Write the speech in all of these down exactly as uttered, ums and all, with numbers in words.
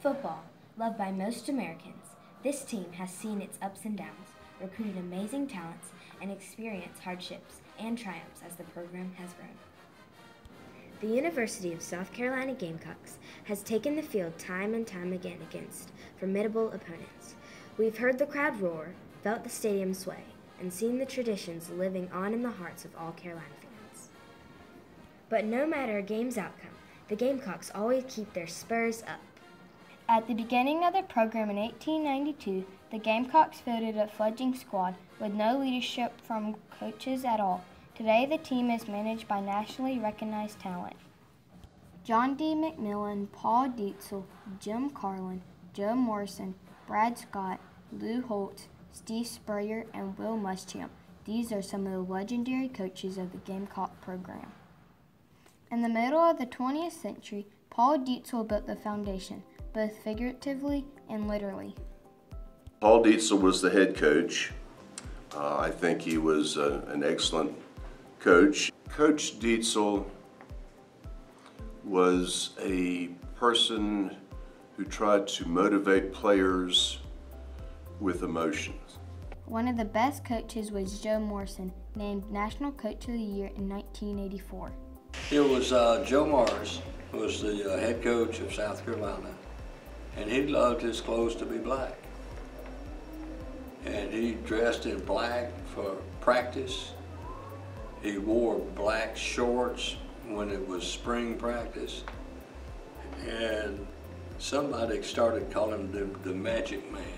Football, loved by most Americans, this team has seen its ups and downs, recruited amazing talents, and experienced hardships and triumphs as the program has grown. The University of South Carolina Gamecocks has taken the field time and time again against formidable opponents. We've heard the crowd roar, felt the stadium sway, and seen the traditions living on in the hearts of all Carolina fans. But no matter a game's outcome, the Gamecocks always keep their spurs up. At the beginning of the program in eighteen ninety-two, the Gamecocks fielded a fledgling squad with no leadership from coaches at all. Today, the team is managed by nationally recognized talent. John D. McMillan, Paul Dietzel, Jim Carlin, Joe Morrison, Brad Scott, Lou Holtz, Steve Spurrier, and Will Muschamp. These are some of the legendary coaches of the Gamecock program. In the middle of the twentieth century, Paul Dietzel built the foundation, both figuratively and literally. Paul Dietzel was the head coach. Uh, I think he was uh, an excellent coach. Coach Dietzel was a person who tried to motivate players with emotions. One of the best coaches was Joe Morrison, named National Coach of the Year in nineteen eighty-four. It was uh, Joe Morris, who was the uh, head coach of South Carolina, and he loved his clothes to be black. And he dressed in black for practice. He wore black shorts when it was spring practice. And somebody started calling him the, the Magic Man.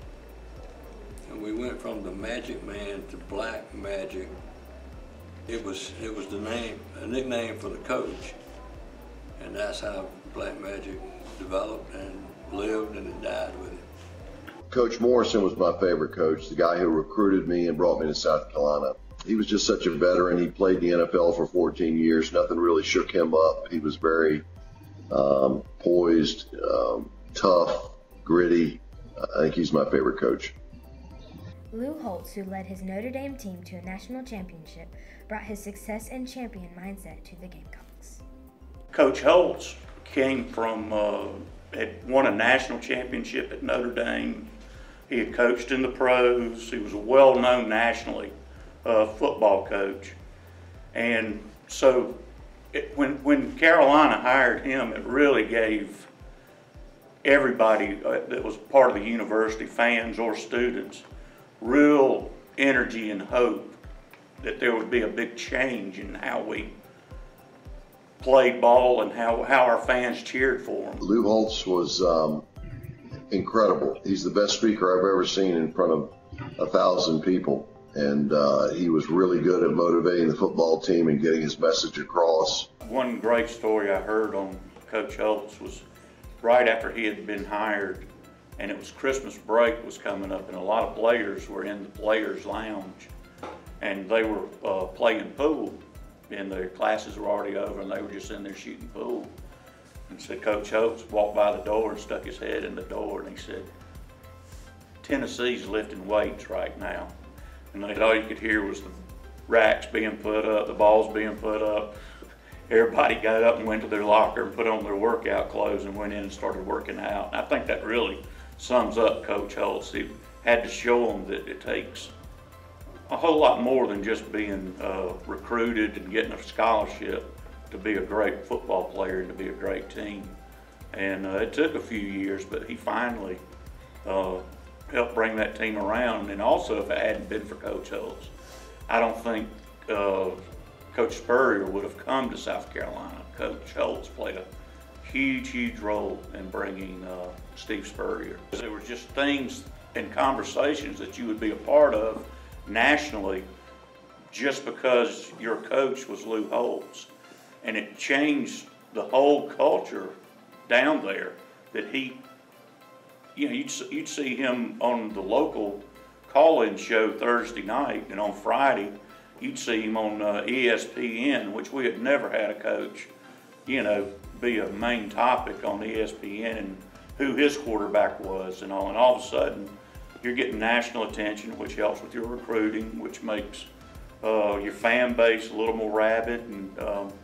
And we went from the Magic Man to Black Magic. It was, it was the name, a nickname for the coach. And that's how Black Magic developed and lived and it died with it. Coach Morrison was my favorite coach, the guy who recruited me and brought me to South Carolina. He was just such a veteran. He played the N F L for fourteen years. Nothing really shook him up. He was very um, poised, um, tough, gritty. I think he's my favorite coach. Lou Holtz, who led his Notre Dame team to a national championship, brought his success and champion mindset to the Gamecocks. Coach Holtz came from, uh, had won a national championship at Notre Dame. He had coached in the pros. He was a well-known nationally uh, football coach. And so it, when, when Carolina hired him, it really gave everybody uh, that was part of the university, fans or students, real energy and hope that there would be a big change in how we played ball and how, how our fans cheered for him. Lou Holtz was um, incredible. He's the best speaker I've ever seen in front of a thousand people. And uh, he was really good at motivating the football team and getting his message across. One great story I heard on Coach Holtz was right after he had been hired, and it was Christmas break was coming up, and a lot of players were in the players' lounge, and they were uh, playing pool, and their classes were already over, and they were just in there shooting pool. And so Coach Holtz walked by the door and stuck his head in the door, and he said, "Tennessee's lifting weights right now." And they, all you could hear was the racks being put up, the balls being put up. Everybody got up and went to their locker and put on their workout clothes and went in and started working out. And I think that really sums up Coach Holtz. He had to show them that it takes a whole lot more than just being uh, recruited and getting a scholarship to be a great football player and to be a great team. And uh, it took a few years, but he finally uh, helped bring that team around. And also, if it hadn't been for Coach Holtz, I don't think uh, Coach Spurrier would have come to South Carolina. Coach Holtz played a huge, huge role in bringing uh, Steve Spurrier. There were just things and conversations that you would be a part of nationally just because your coach was Lou Holtz. And it changed the whole culture down there that he, you know, you'd, you'd see him on the local call-in show Thursday night, and on Friday, you'd see him on uh, E S P N, which we had never had a coach, you know, be a main topic on E S P N and who his quarterback was and all. And all of a sudden, you're getting national attention, which helps with your recruiting, which makes uh, your fan base a little more rabid. And um,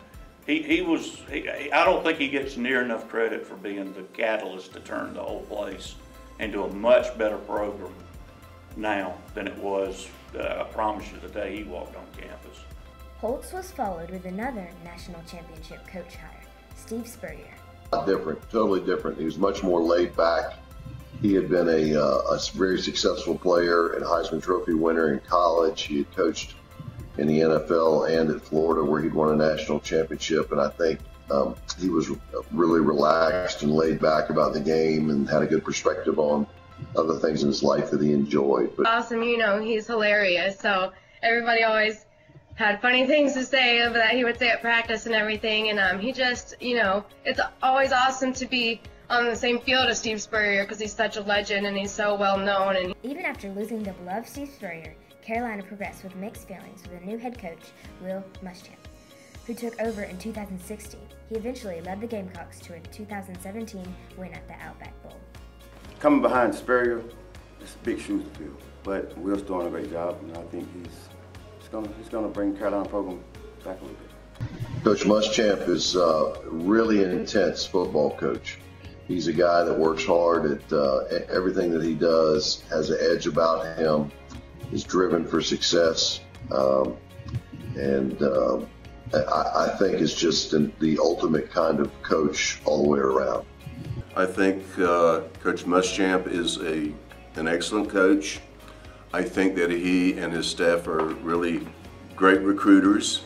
he, he was, he, I don't think he gets near enough credit for being the catalyst to turn the whole place into a much better program now than it was, uh, I promise you, the day he walked on campus. Holtz was followed with another national championship coach hire, Steve Spurrier. Different, totally different. He was much more laid back. He had been a, uh, a very successful player and Heisman Trophy winner in college. He had coached in the N F L and at Florida where he'd won a national championship. And I think um, he was really relaxed and laid back about the game and had a good perspective on other things in his life that he enjoyed. But awesome, you know, he's hilarious. So everybody always had funny things to say that he would say at practice and everything. And um, he just, you know, it's always awesome to be on the same field as Steve Spurrier because he's such a legend and he's so well known. And even after losing the beloved Steve Spurrier, Carolina progressed with mixed feelings with a new head coach, Will Muschamp, who took over in two thousand sixteen. He eventually led the Gamecocks to a two thousand seventeen win at the Outback Bowl. Coming behind Spurrier, it's big shoes to fill, but Will's doing a great job, and I think he's he's gonna he's gonna bring the Carolina program back a little bit. Coach Muschamp is uh, really an intense football coach. He's a guy that works hard at uh, everything that he does, has an edge about him, is driven for success, um, and uh, I, I think is just an, the ultimate kind of coach all the way around. I think uh, Coach Muschamp is a an excellent coach. I think that he and his staff are really great recruiters,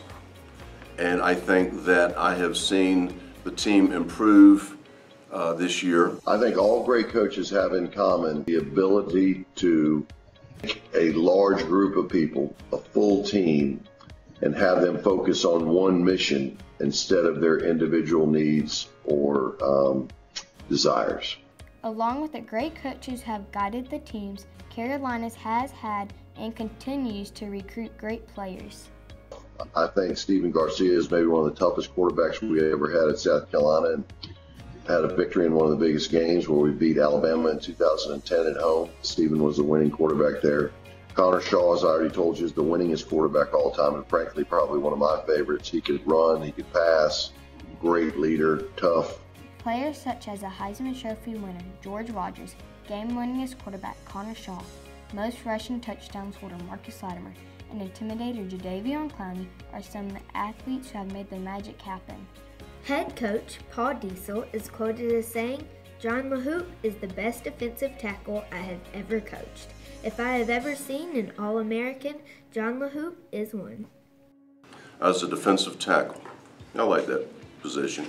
and I think that I have seen the team improve uh, this year. I think all great coaches have in common the ability to take a large group of people, a full team, and have them focus on one mission instead of their individual needs or um, desires. Along with the great coaches have guided the teams, Carolina has had and continues to recruit great players. I think Stephen Garcia is maybe one of the toughest quarterbacks we ever had at South Carolina, and had a victory in one of the biggest games where we beat Alabama in two thousand ten at home. Stephen was the winning quarterback there. Connor Shaw, as I already told you, is the winningest quarterback all time, and frankly, probably one of my favorites. He could run, he could pass, great leader, tough. Players such as a Heisman Trophy winner, George Rogers, game-winningest quarterback, Connor Shaw, most rushing touchdowns holder, Marcus Latimer, and intimidator, Jadeveon Clowney, are some of the athletes who have made the magic happen. Head coach Paul Diesel is quoted as saying, "John LaHoop is the best defensive tackle I have ever coached. If I have ever seen an All-American, John LaHoop is one." As a defensive tackle, I like that position.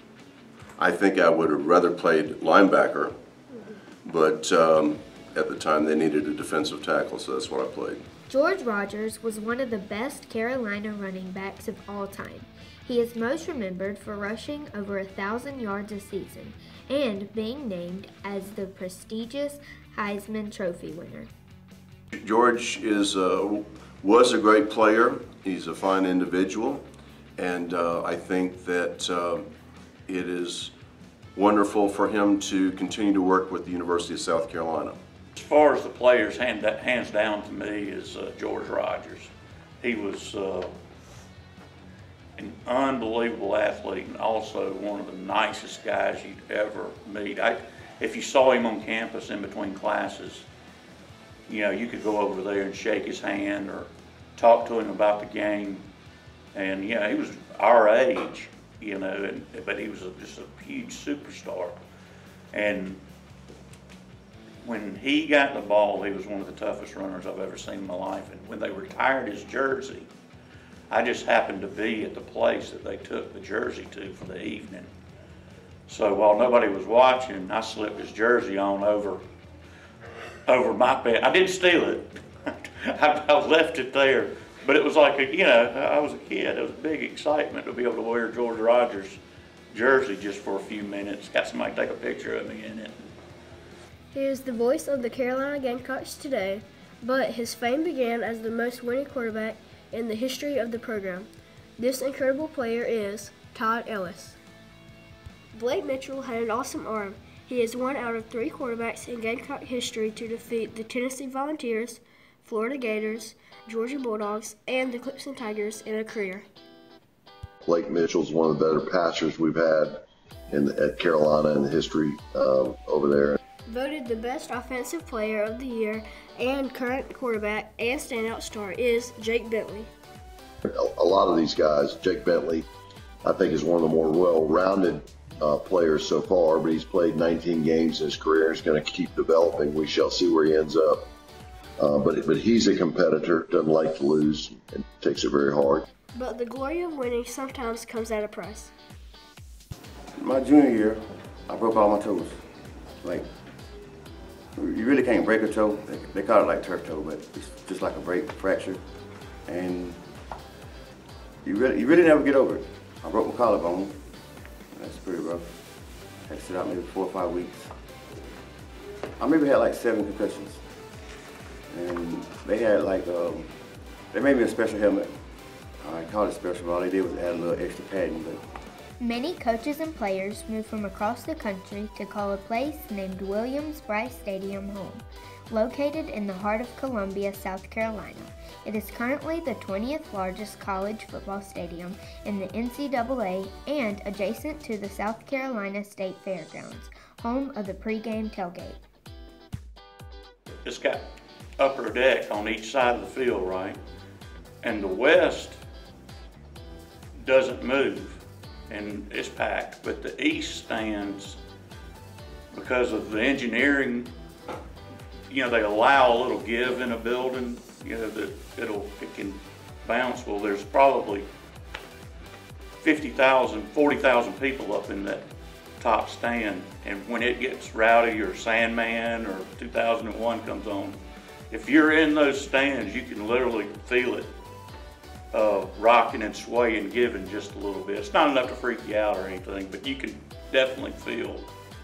I think I would have rather played linebacker, but um, at the time they needed a defensive tackle, so that's what I played. George Rogers was one of the best Carolina running backs of all time. He is most remembered for rushing over a thousand yards a season and being named as the prestigious Heisman Trophy winner. George is uh, was a great player. He's a fine individual, and uh, I think that uh, it is wonderful for him to continue to work with the University of South Carolina. As far as the players, hand, hands down to me is uh, George Rogers. He was uh, an unbelievable athlete and also one of the nicest guys you'd ever meet. I, if you saw him on campus in between classes, you know, you could go over there and shake his hand or talk to him about the game. And, you know, he was our age, you know, and, but he was a, just a huge superstar. And when he got the ball, he was one of the toughest runners I've ever seen in my life. And when they retired his jersey, I just happened to be at the place that they took the jersey to for the evening. So while nobody was watching, I slipped his jersey on over over my bed. I didn't steal it. I, I left it there. But it was like, a, you know, I was a kid. It was a big excitement to be able to wear George Rogers' jersey just for a few minutes. Got somebody to take a picture of me in it. He is the voice of the Carolina Gamecocks today, but his fame began as the most winning quarterback in the history of the program. This incredible player is Todd Ellis. Blake Mitchell had an awesome arm. He is one out of three quarterbacks in Gamecock history to defeat the Tennessee Volunteers, Florida Gators, Georgia Bulldogs, and the Clemson Tigers in a career. Blake Mitchell's one of the better passers we've had in, at Carolina in the history uh, over there. Voted the best offensive player of the year and current quarterback and standout star is Jake Bentley. A, a lot of these guys, Jake Bentley, I think is one of the more well-rounded uh, players so far, but he's played nineteen games in his career. He's going to keep developing. We shall see where he ends up. Uh, but, but he's a competitor, doesn't like to lose, and takes it very hard. But the glory of winning sometimes comes at a price. My junior year, I broke all my toes. Like, you really can't break a toe. They, they call it like turf toe, but it's just like a break, fracture. And you really, you really never get over it. I broke my collarbone. That's pretty rough. Had to sit out maybe four or five weeks. I maybe had like seven concussions. And they had like, um, they made me a special helmet. I called it special, but all they did was add a little extra padding. But Many coaches and players moved from across the country to call a place named Williams-Brice Stadium home. Located in the heart of Columbia, South Carolina, it is currently the twentieth largest college football stadium in the N C double A and adjacent to the South Carolina State Fairgrounds, home of the pregame tailgate. It's got upper deck on each side of the field, right? And the west doesn't move and it's packed, but the east stands, because of the engineering, you know, they allow a little give in a building, you know, that it'll, it can bounce. Well, there's probably fifty thousand, forty thousand people up in that top stand, and when it gets rowdy or Sandman or two thousand one comes on, if you're in those stands, you can literally feel it uh, rocking and swaying, giving just a little bit. It's not enough to freak you out or anything, but you can definitely feel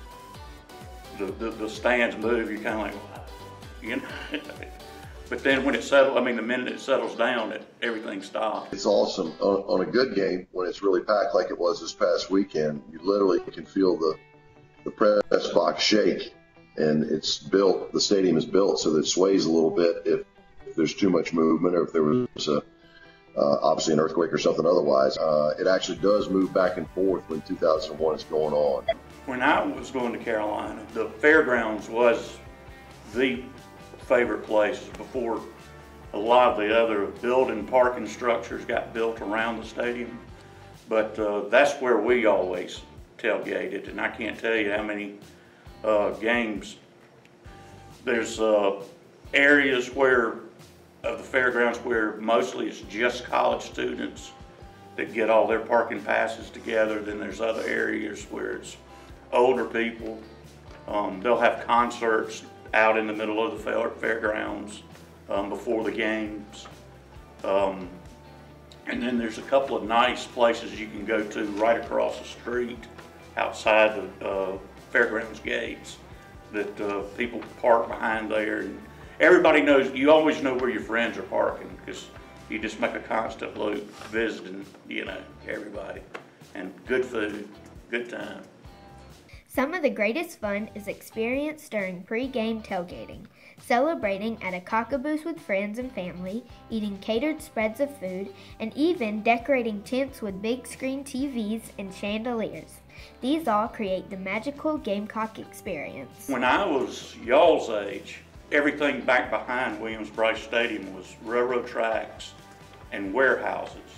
the, the, the stands move. You're kind of like, wow, you know. But then when it settles, I mean, the minute it settles down, it, everything stops. It's awesome. On, on a good game, when it's really packed like it was this past weekend, you literally can feel the, the press box shake. And it's built, the stadium is built so that it sways a little bit if, if there's too much movement or if there was a, uh, obviously an earthquake or something otherwise. Uh, it actually does move back and forth when two thousand one is going on. When I was going to Carolina, the fairgrounds was the favorite place before a lot of the other building parking structures got built around the stadium. But uh, that's where we always tailgated, and I can't tell you how many Uh, games. There's uh, areas where of the fairgrounds where mostly it's just college students that get all their parking passes together. Then there's other areas where it's older people. Um, they'll have concerts out in the middle of the fair fairgrounds um, before the games. Um, and then there's a couple of nice places you can go to right across the street outside the uh, fairgrounds gates that uh, people park behind there, and everybody knows, you always know where your friends are parking because you just make a constant loop visiting, you know, everybody. And good food, good time. Some of the greatest fun is experienced during pre-game tailgating, celebrating at a Cockaboose with friends and family, eating catered spreads of food, and even decorating tents with big screen T Vs and chandeliers. These all create the magical Gamecock experience. When I was y'all's age, everything back behind Williams-Brice Stadium was railroad tracks and warehouses.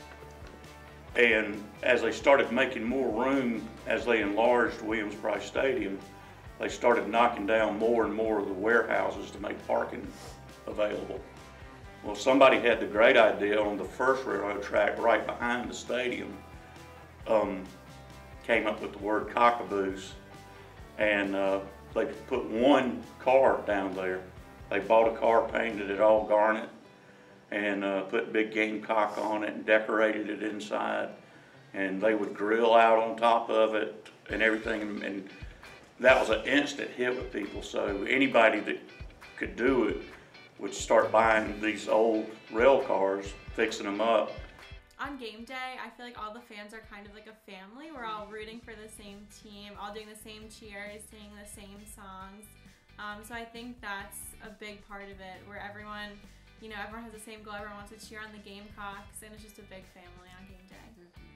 And as they started making more room, as they enlarged Williams-Brice Stadium, they started knocking down more and more of the warehouses to make parking available. Well, somebody had the great idea on the first railroad track right behind the stadium, um, came up with the word Cockaboose, and uh, they put one car down there. They bought a car, painted it all garnet, and uh, put big Gamecock on it and decorated it inside, and they would grill out on top of it and everything, and, and that was an instant hit with people. So anybody that could do it would start buying these old rail cars, fixing them up. On game day, I feel like all the fans are kind of like a family. We're all rooting for the same team, all doing the same cheers, singing the same songs. Um, so I think that's a big part of it, where everyone, you know, everyone has the same goal. Everyone wants to cheer on the Gamecocks, and it's just a big family on game day. Mm-hmm.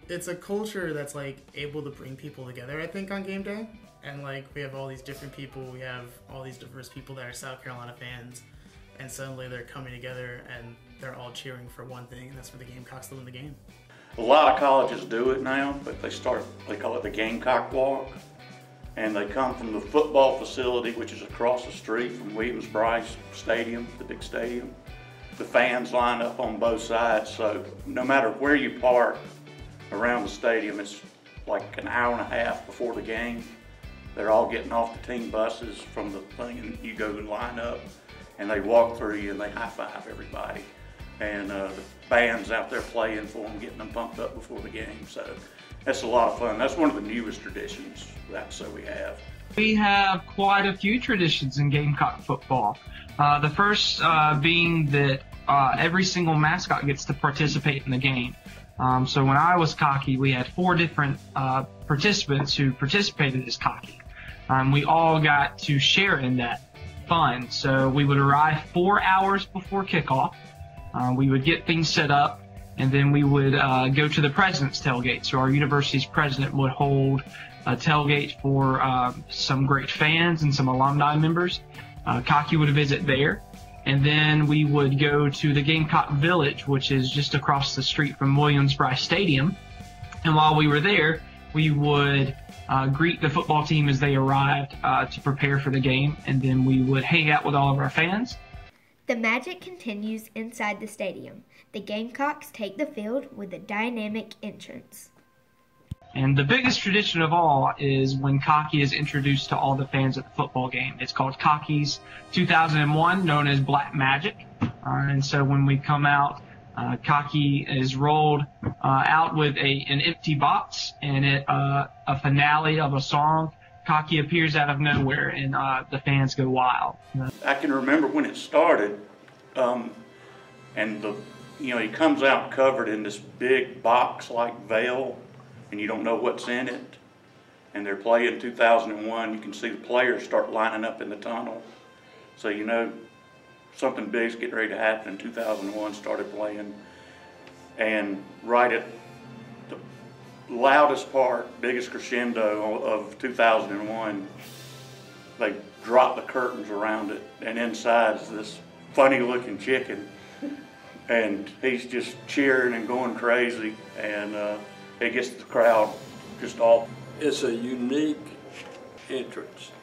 it's a culture that's like able to bring people together, I think, on game day. And like we have all these different people, we have all these diverse people that are South Carolina fans, and suddenly they're coming together and they're all cheering for one thing, and that's for the Gamecocks to win the game. A lot of colleges do it now, but they start, they call it the Gamecock Walk. And they come from the football facility, which is across the street from Williams-Brice Stadium, the big stadium. The fans line up on both sides, so no matter where you park around the stadium, it's like an hour and a half before the game. They're all getting off the team buses from the thing, and you go and line up, and they walk through you and they high-five everybody. And uh, the band's out there playing for them, getting them pumped up before the game. So that's a lot of fun. That's one of the newest traditions that so we have. We have quite a few traditions in Gamecock football. Uh, the first uh, being that uh, every single mascot gets to participate in the game. Um, so when I was cocky, we had four different uh, participants who participated as cocky. Um, we all got to share in that fun. So we would arrive four hours before kickoff. Uh, we would get things set up, and then we would uh, go to the president's tailgate. So our university's president would hold a tailgate for uh, some great fans and some alumni members. Uh, Cocky would visit there. And then we would go to the Gamecock Village, which is just across the street from Williams-Brice Stadium. And while we were there, we would uh, greet the football team as they arrived uh, to prepare for the game. And then we would hang out with all of our fans. The magic continues inside the stadium. The Gamecocks take the field with a dynamic entrance. And the biggest tradition of all is when Cocky is introduced to all the fans at the football game. It's called Cocky's two thousand one, known as Black Magic. Uh, and so when we come out, uh, Cocky is rolled uh, out with a an empty box, and at uh, a finale of a song, Cocky appears out of nowhere, and uh, the fans go wild. I can remember when it started, um, and the you know he comes out covered in this big box-like veil, and you don't know what's in it. And they're playing two thousand one. You can see the players start lining up in the tunnel, so you know something big's getting ready to happen. In two thousand one, started playing, and right at the loudest part, biggest crescendo of two thousand one, they drop the curtains around it, and inside is this funny-looking chicken, and he's just cheering and going crazy, and uh, it gets the crowd just all. It's a unique entrance,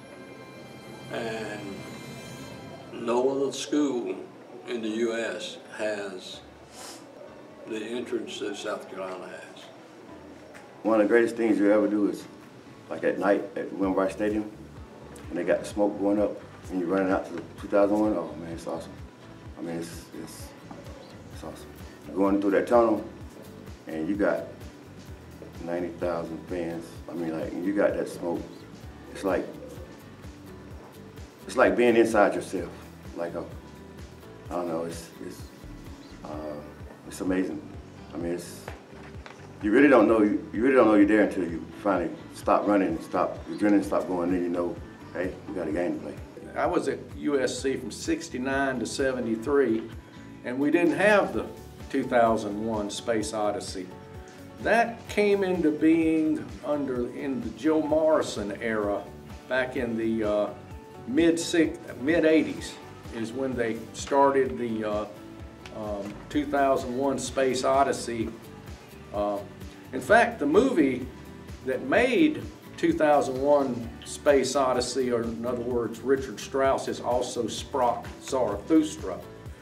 and no other school in the U S has the entrance that South Carolina has. One of the greatest things you ever do is, like at night at Williams-Brice Stadium, and they got the smoke going up, and you're running out to the two thousand one. Oh man, it's awesome. I mean, it's it's it's awesome. Going through that tunnel, and you got ninety thousand fans. I mean, like, you got that smoke. It's like, it's like being inside yourself. Like a, I don't know, it's, it's, uh, it's amazing. I mean, it's, you really don't know, you, you really don't know you're there until you finally stop running, stop, your adrenaline stop going, then you know, hey, we got a game to play. I was at U S C from sixty-nine to seventy-three, and we didn't have the two thousand one Space Odyssey. That came into being under in the Joe Morrison era, back in the uh, mid mid eighties, is when they started the uh, um, two thousand one Space Odyssey. Uh, in fact, the movie that made two thousand one Space Odyssey, or in other words, Richard Strauss, is also Sprach Zarathustra.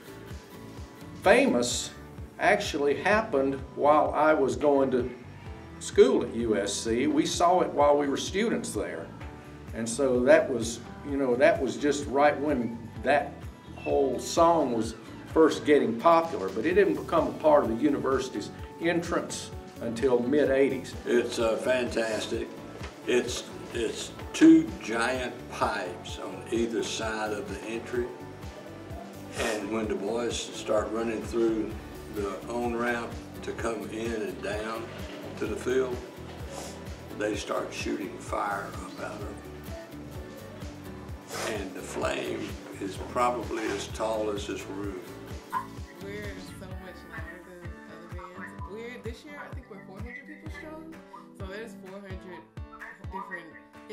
Famous actually happened while I was going to school at U S C. We saw it while we were students there. And so that was, you know, that was just right when that whole song was first getting popular, but it didn't become a part of the university's entrance until mid eighties. It's uh, fantastic. It's, it's two giant pipes on either side of the entry. And when the boys start running through the on-ramp to come in and down to the field, they start shooting fire up out of them. And the flame is probably as tall as this roof. We're so much louder than other bands. We're, this year, I think we're four hundred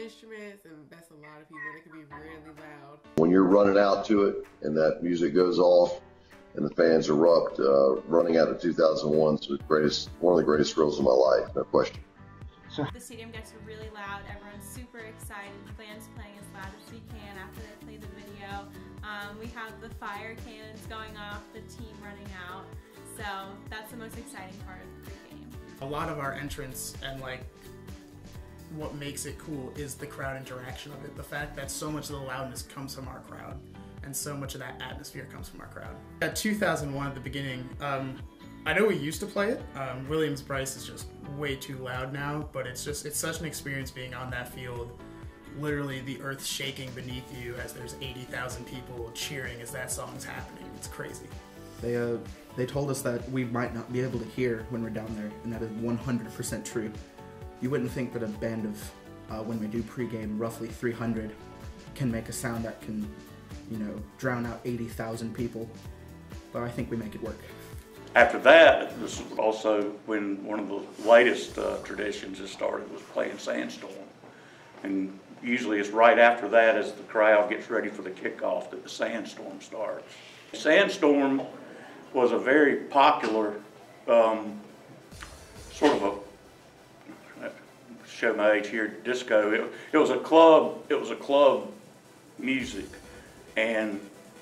instruments, and that's a lot of people. It can be really loud. When you're running out to it and that music goes off and the fans erupt, uh, running out of two thousand one is the greatest, one of the greatest thrills of my life, no question. The stadium gets really loud. Everyone's super excited. The band's playing as loud as we can after they play the video. Um, we have the fire cannons going off, the team running out. So that's the most exciting part of the game. A lot of our entrance and like what makes it cool is the crowd interaction of it. The fact that so much of the loudness comes from our crowd and so much of that atmosphere comes from our crowd. At two thousand one at the beginning, um, I know we used to play it. Um, Williams-Brice is just way too loud now, but it's just, it's such an experience being on that field. Literally the earth shaking beneath you as there's eighty thousand people cheering as that song's happening. It's crazy. They, uh, they told us that we might not be able to hear when we're down there, and that is one hundred percent true. You wouldn't think that a band of, uh, when we do pregame, roughly three hundred, can make a sound that can, you know, drown out eighty thousand people, but I think we make it work. After that, this was also when one of the latest uh, traditions that started was playing Sandstorm. And usually it's right after that, as the crowd gets ready for the kickoff, that the Sandstorm starts. Sandstorm was a very popular um, sort of a, show my age here, disco. It, it was a club, it was a club music, and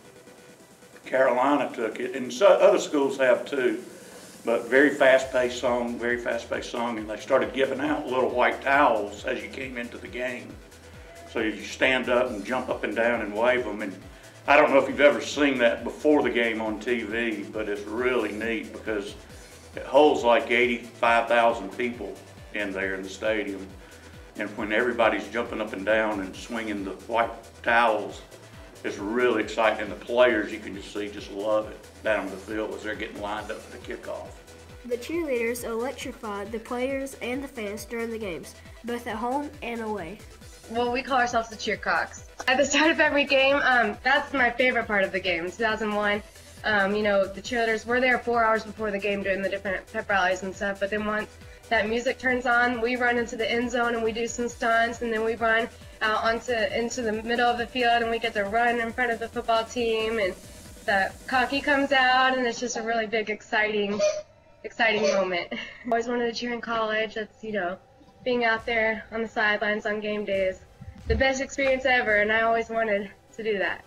Carolina took it, and so other schools have too, but very fast-paced song, very fast-paced song, and they started giving out little white towels as you came into the game. So you stand up and jump up and down and wave them, and I don't know if you've ever seen that before the game on T V, but it's really neat because it holds like eighty-five thousand people in there in the stadium, and when everybody's jumping up and down and swinging the white towels, it's really exciting. And the players, you can just see, just love it down on the field as they're getting lined up for the kickoff. The cheerleaders electrified the players and the fans during the games, both at home and away. Well, we call ourselves the Cheercocks. At the start of every game, um, that's my favorite part of the game. two thousand one, um, you know, the cheerleaders were there four hours before the game doing the different pep rallies and stuff, but then once that music turns on, we run into the end zone and we do some stunts, and then we run out onto into the middle of the field and we get to run in front of the football team, and the cocky comes out, and it's just a really big, exciting, exciting moment. I always wanted to cheer in college. That's, you know, being out there on the sidelines on game days, the best experience ever, and I always wanted to do that.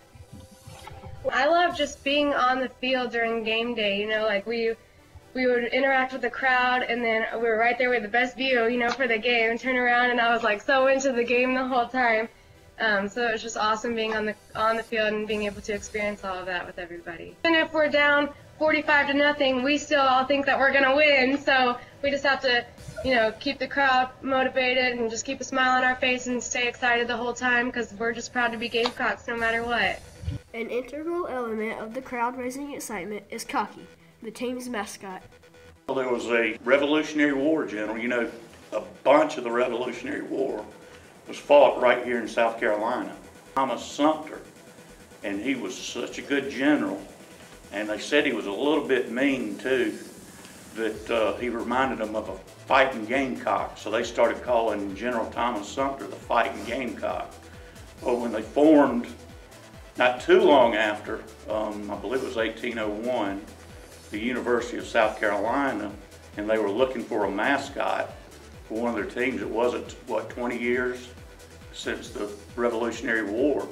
I love just being on the field during game day. You know, like we we would interact with the crowd, and then we were right there with the best view, you know, for the game. Turn around, and I was like so into the game the whole time. Um, so it was just awesome being on the on the field and being able to experience all of that with everybody. And if we're down forty-five to nothing, we still all think that we're gonna win. So we just have to, you know, keep the crowd motivated and just keep a smile on our face and stay excited the whole time, because we're just proud to be Gamecocks no matter what. An integral element of the crowd-raising excitement is Cocky, the team's mascot. Well, there was a Revolutionary War general. You know, a bunch of the Revolutionary War was fought right here in South Carolina. Thomas Sumter, and he was such a good general, and they said he was a little bit mean too, that uh, he reminded them of a fighting gamecock, so they started calling General Thomas Sumter the fighting gamecock. Well, when they formed, not too long after, um, I believe it was eighteen oh one, the University of South Carolina, and they were looking for a mascot for one of their teams. It wasn't, what, twenty years since the Revolutionary War.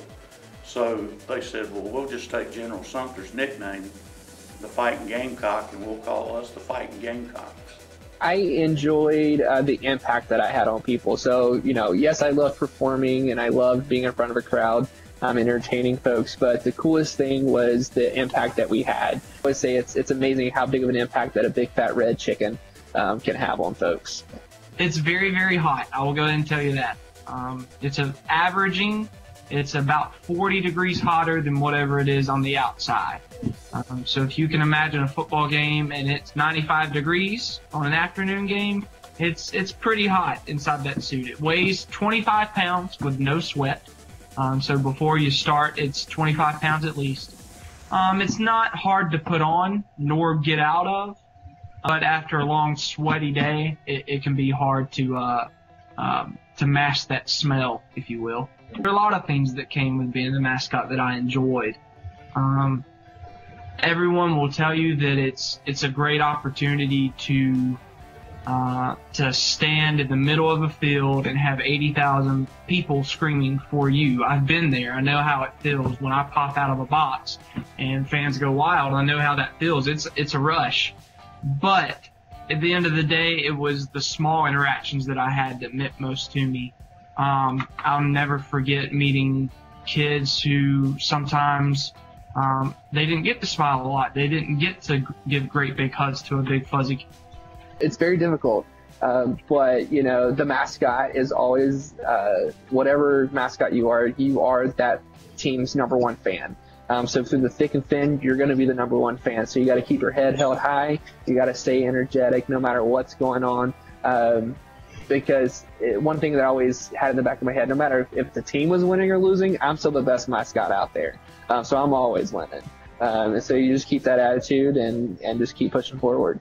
So they said, well, we'll just take General Sumter's nickname, the Fighting Gamecock, and we'll call us the Fighting Gamecocks. I enjoyed uh, the impact that I had on people. So, you know, yes, I love performing and I loved being in front of a crowd, um, entertaining folks, but the coolest thing was the impact that we had. I would say it's, it's amazing how big of an impact that a big fat red chicken um, can have on folks. It's very, very hot. I will go ahead and tell you that. Um, it's a, averaging, it's about forty degrees hotter than whatever it is on the outside. Um, so if you can imagine a football game and it's ninety-five degrees on an afternoon game, it's it's pretty hot inside that suit. It weighs twenty-five pounds with no sweat. Um, so before you start, it's twenty-five pounds at least. Um, it's not hard to put on nor get out of, but after a long sweaty day, it, it can be hard to uh, um, to mask that smell, if you will. There are a lot of things that came with being the mascot that I enjoyed. Um, everyone will tell you that it's it's a great opportunity to uh, to stand in the middle of a field and have eighty thousand people screaming for you. I've been there. I know how it feels when I pop out of a box and fans go wild. I know how that feels. It's it's a rush. But at the end of the day, it was the small interactions that I had that meant most to me. Um, I'll never forget meeting kids who sometimes um, they didn't get to smile a lot. They didn't get to give great big hugs to a big fuzzy. It's very difficult, um, but you know the mascot is always uh, whatever mascot you are. You are that team's number one fan. Um, so through the thick and thin, you're going to be the number one fan. So you got to keep your head held high. You got to stay energetic no matter what's going on. Um, because it, one thing that I always had in the back of my head, no matter if, if the team was winning or losing, I'm still the best mascot out there. Um, so I'm always winning. Um, and so you just keep that attitude and, and just keep pushing forward.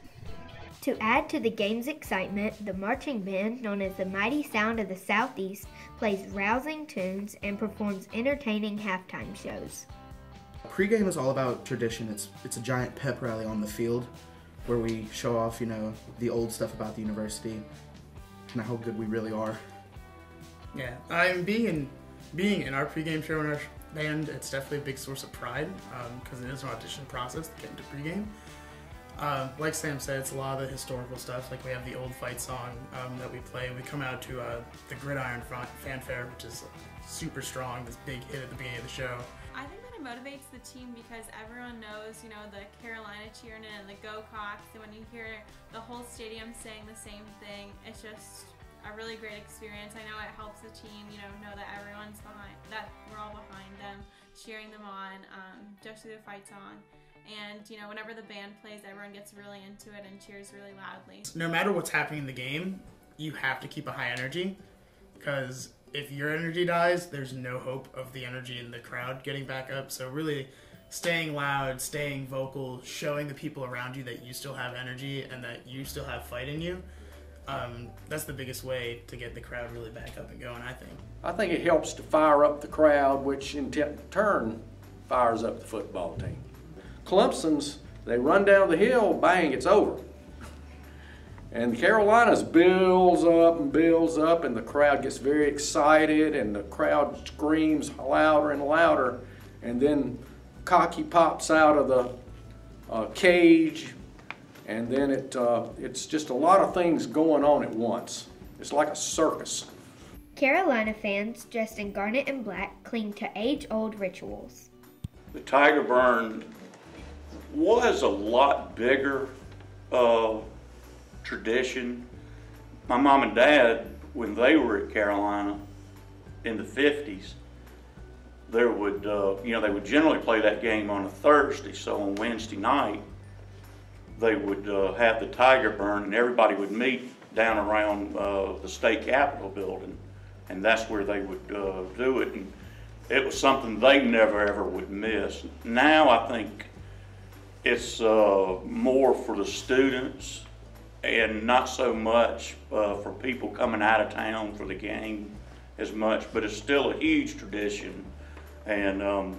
To add to the game's excitement, the marching band, known as the Mighty Sound of the Southeast, plays rousing tunes and performs entertaining halftime shows. Pre-game is all about tradition. It's it's a giant pep rally on the field where we show off, you know, the old stuff about the university and how good we really are. Yeah, I'm being in being in our pre-game show in our band. It's definitely a big source of pride because um, it is an audition process to get into pre-game. Um, like Sam said, it's a lot of the historical stuff. Like we have the old fight song um, that we play. We come out to uh, the Gridiron Front Fanfare, which is super strong. This big hit at the beginning of the show. I think that it motivates the team because everyone knows, you know, the Carolina cheering and the Go-Cox, and when you hear the whole stadium saying the same thing, it's just a really great experience. I know it helps the team, you know, know that everyone's behind, that we're all behind them, cheering them on, um, just through the fight song. And, you know, whenever the band plays, everyone gets really into it and cheers really loudly. No matter what's happening in the game, you have to keep a high energy because if your energy dies, there's no hope of the energy in the crowd getting back up. So really staying loud, staying vocal, showing the people around you that you still have energy and that you still have fight in you. Um, that's the biggest way to get the crowd really back up and going, I think. I think it helps to fire up the crowd, which in turn fires up the football team. Clemson's, they run down the hill, bang, it's over. And Carolina's builds up and builds up, and the crowd gets very excited, and the crowd screams louder and louder, and then Cocky pops out of the uh, cage, and then it uh, it's just a lot of things going on at once. It's like a circus. Carolina fans dressed in garnet and black cling to age-old rituals. The Tiger Burn was a lot bigger uh, tradition. My mom and dad, when they were at Carolina in the fifties, there would, uh, you know, they would generally play that game on a Thursday. So on Wednesday night, they would uh, have the Tiger Burn, and everybody would meet down around uh, the state capitol building, and that's where they would uh, do it. And it was something they never ever would miss. Now I think it's uh, more for the students and not so much uh, for people coming out of town for the game as much, but it's still a huge tradition, and um,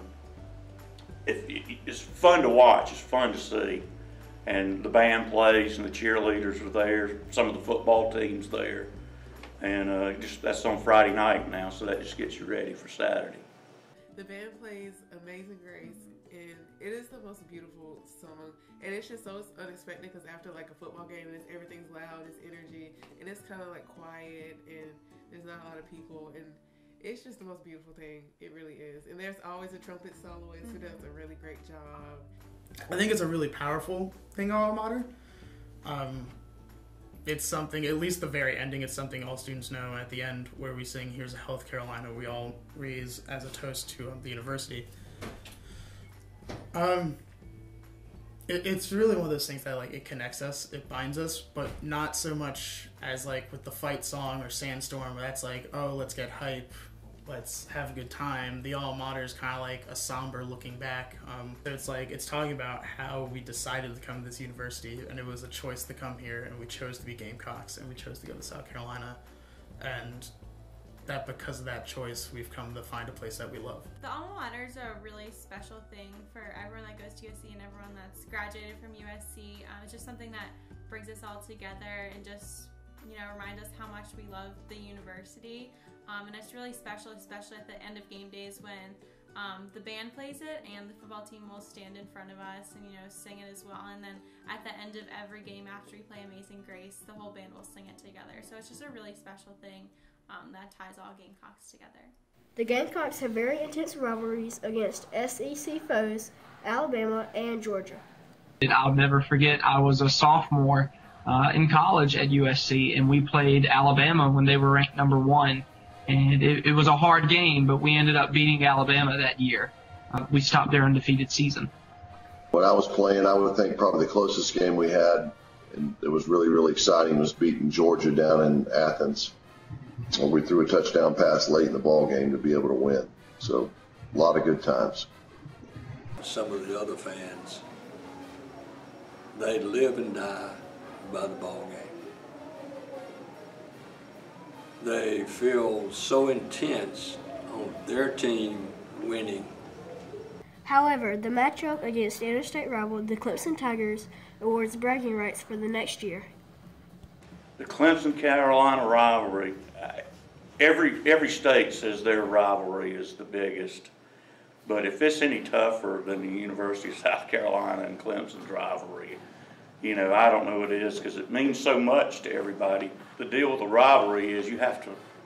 it, it's fun to watch, it's fun to see. And the band plays and the cheerleaders are there, some of the football teams there, and uh, just that's on Friday night now, so that just gets you ready for Saturday. The band plays Amazing Grace, and it is the most beautiful song, and it's just so unexpected because after like a football game, it's, everything's loud, it's energy, and it's kind of like quiet, and there's not a lot of people, and it's just the most beautiful thing. It really is. And there's always a trumpet soloist who does a really great job. I think it's a really powerful thing, Alma Mater. Um, it's something, at least the very ending, it's something all students know at the end where we sing Here's a Health Carolina, we all raise as a toast to um, the university. Um, it, it's really one of those things that like it connects us, it binds us, but not so much as like with the fight song or Sandstorm, where that's like, oh, let's get hype, let's have a good time. The Alma Mater is kind of like a somber looking back. Um, so it's like, it's talking about how we decided to come to this university, and it was a choice to come here, and we chose to be Gamecocks, and we chose to go to South Carolina. and that because of that choice, we've come to find a place that we love. The alma mater is a really special thing for everyone that goes to U S C and everyone that's graduated from U S C. Um, it's just something that brings us all together and just, you know, remind us how much we love the university. Um, and it's really special, especially at the end of game days when um, the band plays it and the football team will stand in front of us and, you know, sing it as well. And then at the end of every game after we play Amazing Grace, the whole band will sing it together. So it's just a really special thing um, that ties all Gamecocks together. The Gamecocks have very intense rivalries against S E C foes, Alabama and Georgia. I'll never forget, I was a sophomore uh, in college at U S C, and we played Alabama when they were ranked number one. And it, it was a hard game, but we ended up beating Alabama that year. Uh, we stopped their undefeated season. When I was playing, I would think probably the closest game we had, and it was really, really exciting, was beating Georgia down in Athens. And we threw a touchdown pass late in the ball game to be able to win. So a lot of good times. Some of the other fans, they live and die by the ball game. They feel so intense on their team winning. However, the matchup against interstate rival, the Clemson Tigers, awards bragging rights for the next year. The Clemson-Carolina rivalry, every, every state says their rivalry is the biggest. But if it's any tougher than the University of South Carolina and Clemson's rivalry, you know, I don't know what it is because it means so much to everybody. The deal with the rivalry is you have to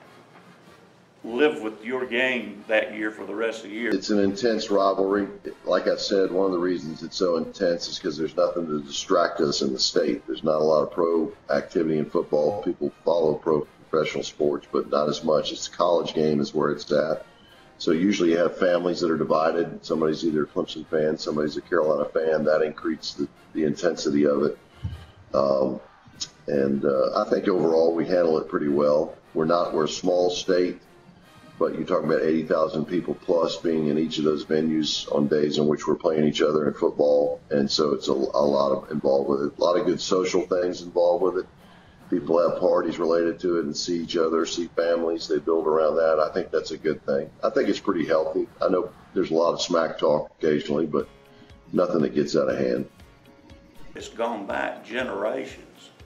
live with your game that year for the rest of the year. It's an intense rivalry. Like I said, one of the reasons it's so intense is because there's nothing to distract us in the state. There's not a lot of pro activity in football. People follow pro professional sports, but not as much. It's a college game is where it's at. So usually you have families that are divided. Somebody's either a Clemson fan, somebody's a Carolina fan. That increases the, the intensity of it. Um, and uh, I think overall we handle it pretty well. We're not, we're a small state, but you're talking about eighty thousand people plus being in each of those venues on days in which we're playing each other in football. And so it's a, a lot of involved with it. A lot of good social things involved with it. People have parties related to it and see each other, see families. They build around that. I think that's a good thing. I think it's pretty healthy. I know there's a lot of smack talk occasionally, but nothing that gets out of hand. It's gone back generations.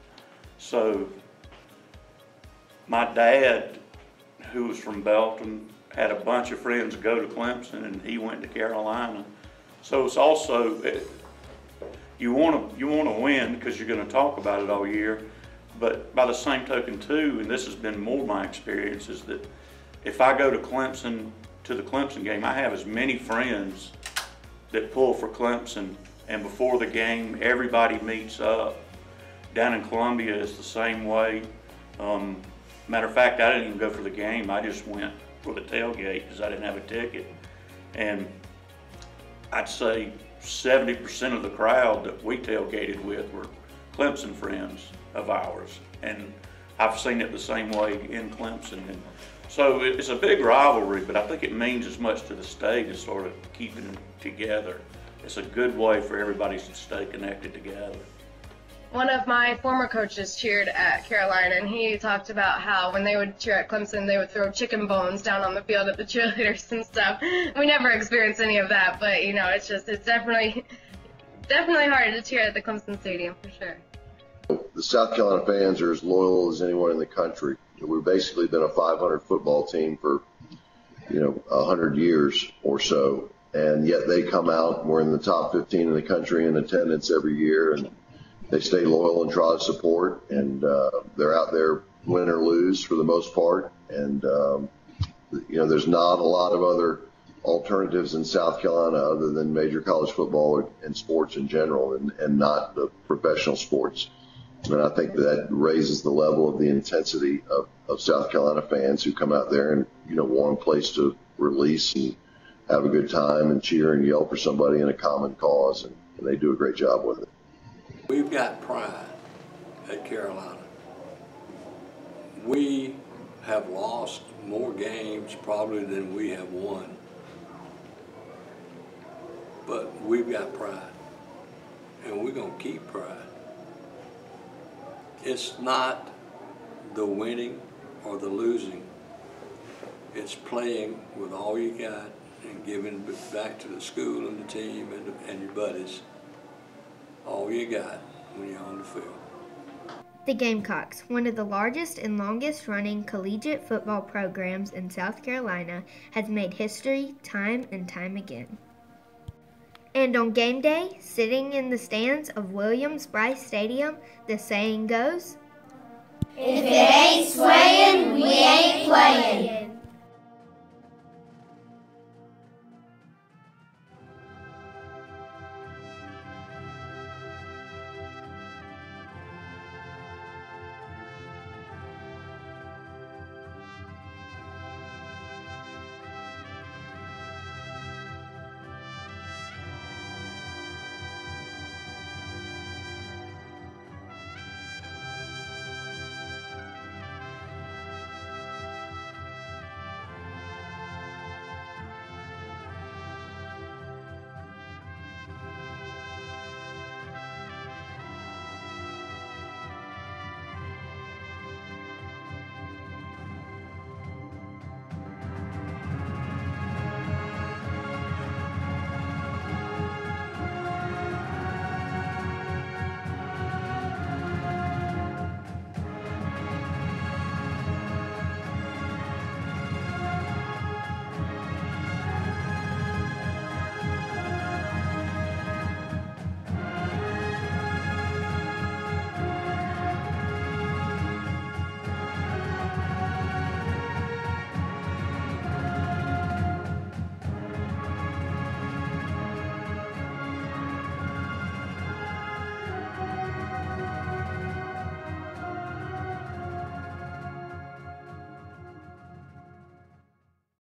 So my dad, who was from Belton, had a bunch of friends go to Clemson, and he went to Carolina. So it's also, you want to you want to win because you're going to talk about it all year. But by the same token too, and this has been more my experience, is that if I go to Clemson, to the Clemson game, I have as many friends that pull for Clemson, and before the game, everybody meets up. Down in Columbia, it's the same way. Um, matter of fact, I didn't even go for the game. I just went for the tailgate because I didn't have a ticket. And I'd say seventy percent of the crowd that we tailgated with were Clemson friends of ours, and I've seen it the same way in Clemson. And so it's a big rivalry, but I think it means as much to the state as sort of keeping them together. It's a good way for everybody to stay connected together. One of my former coaches cheered at Carolina, and he talked about how when they would cheer at Clemson, they would throw chicken bones down on the field at the cheerleaders and stuff. We never experienced any of that, but you know, it's just, it's definitely, definitely hard to cheer at the Clemson Stadium for sure. The South Carolina fans are as loyal as anyone in the country. We've basically been a five hundred football team for, you know, one hundred years or so, and yet they come out. We're in the top fifteen in the country in attendance every year, and they stay loyal and try to support, and uh, they're out there win or lose for the most part. And, um, you know, there's not a lot of other alternatives in South Carolina other than major college football and sports in general, and, and not the professional sports. And I think that raises the level of the intensity of, of South Carolina fans who come out there and, you know, want a place to release and have a good time and cheer and yell for somebody in a common cause, and, and they do a great job with it. We've got pride at Carolina. We have lost more games probably than we have won, but we've got pride, and we're going to keep pride. It's not the winning, or the losing. It's playing with all you got and giving back to the school and the team and, the, and your buddies all you got when you're on the field. The Gamecocks, one of the largest and longest running collegiate football programs in South Carolina, has made history time and time again. And on game day, sitting in the stands of Williams-Brice Stadium, the saying goes,